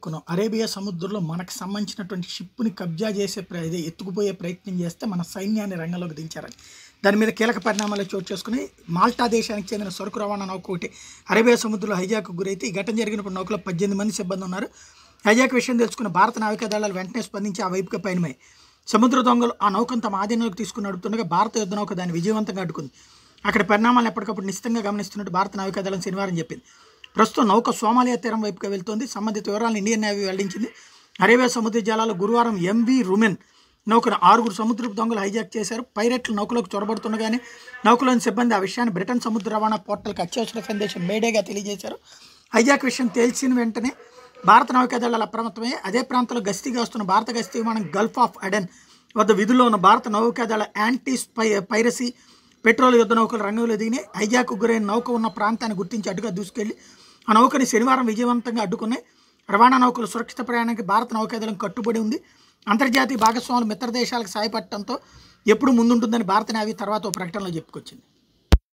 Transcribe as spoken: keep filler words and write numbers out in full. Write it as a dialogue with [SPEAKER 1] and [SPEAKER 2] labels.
[SPEAKER 1] కొను అరేబియా సముద్రంలో మనకు సంబంధించినటువంటి షిప్‌ని కబ్జా చేసే ప్ర ఇది ఎత్తుకుపోయే ప్రయత్నం చేస్తే మన సైన్యాన్ని రంగంలోకి దించారని. దాని మీద కీలక పరిణామాలు చోటు చేసుకున్నాయి. మాల్టా దేశానికి చెందిన సరుకు రవాణా నౌక ఒకటి అరేబియా సముద్రంలో హైజాక్‌కు గురైతే ఈ ఘటన జరిగినప్పుడు నౌకలో పద్దెనిమిది మంది సిబ్బంది ఉన్నారు. హైజాక్ విషయం తెలుసుకున్న భారత నావికా దళాలు వెంటనే స్పందించి ఆ వైపుగా పయనమయ్యాయి. సముద్ర దొంగలు ఆ నౌకను తమ ఆధీనంలోకి తీసుకుని నడుపుతుండగా భారత యుద్ధ నౌక దాన్ని విజయవంతంగా అడ్డుకుంది. అక్కడి పరిణామాలను ఎప్పటికప్పుడు నిశితంగా గమనిస్తున్నట్టు భారత నావికా దళం శనివారం చెప్పింది. ప్రస్తుతం నౌక సోమాలియా తీరం వైపుగా వెళ్తోంది. సంబంధిత వివరాలను ఇండియన్ నేవీ వెల్లడించింది. అరేబియా సముద్ర జలాల్లో గురువారం ఎంవి రుమెన్ నౌకను ఆరుగురు సముద్రపు దొంగలు హైజాక్ చేశారు. పైరెట్లు నౌకలోకి చొరబడుతుండగానే నౌకలోని సిబ్బంది ఆ విషయాన్ని బ్రిటన్ సముద్ర రవాణా పోర్టల్కి అత్యవసర సందేశం మేడేగా తెలియజేశారు. హైజాక్ విషయం తెలిసిన వెంటనే భారత నావికా దళాలు అప్రమత్తమై అదే ప్రాంతంలో గస్తీగా వస్తున్న భారత గస్తీ విమానం గల్ఫ్ ఆఫ్ అడెన్ వద్ద విధుల్లో ఉన్న భారత నౌకాదళ యాంటీ స్పై పైరసీ పెట్రోల్ యుద్ధ నౌకలు రంగంలో దిగినాయి. హైజాక్ గురైన నౌక ఉన్న ప్రాంతాన్ని గుర్తించి అడ్డుగా దూసుకెళ్లి ఆ నౌకని శనివారం విజయవంతంగా అడ్డుకున్నాయి. రవాణా నౌకలు సురక్షిత ప్రయాణానికి భారత నౌకాదళం కట్టుబడి ఉంది. అంతర్జాతీయ భాగస్వాములు మిత్ర దేశాలకు సాయపడటంతో ఎప్పుడు ముందుంటుందని భారత నేవీ తర్వాత ఓ ప్రకటనలో చెప్పుకొచ్చింది.